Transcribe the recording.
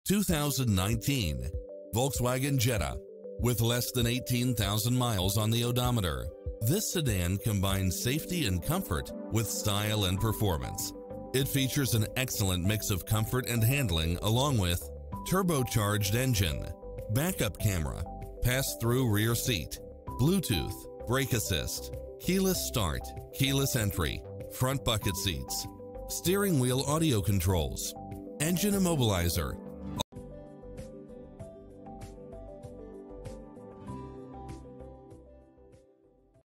2019 Volkswagen Jetta. With less than 18,000 miles on the odometer, this sedan combines safety and comfort with style and performance. It features an excellent mix of comfort and handling along with turbocharged engine, backup camera, pass-through rear seat, Bluetooth, brake assist, keyless start, keyless entry, front bucket seats, steering wheel audio controls, engine immobilizer,